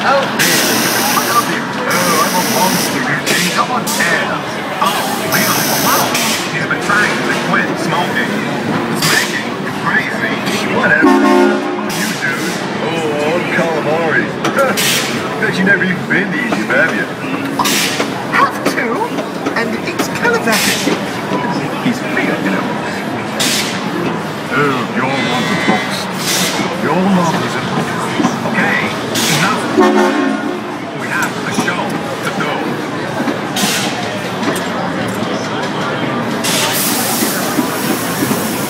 Oh, man. I love you. Oh, I'm a monster, Eugene. Come on, tear. Oh, man. Wow. He's been trying to quit smoking. Smoking. Crazy. Whatever. You dude. Oh, calamari. Bet you never even been to Egypt, have you?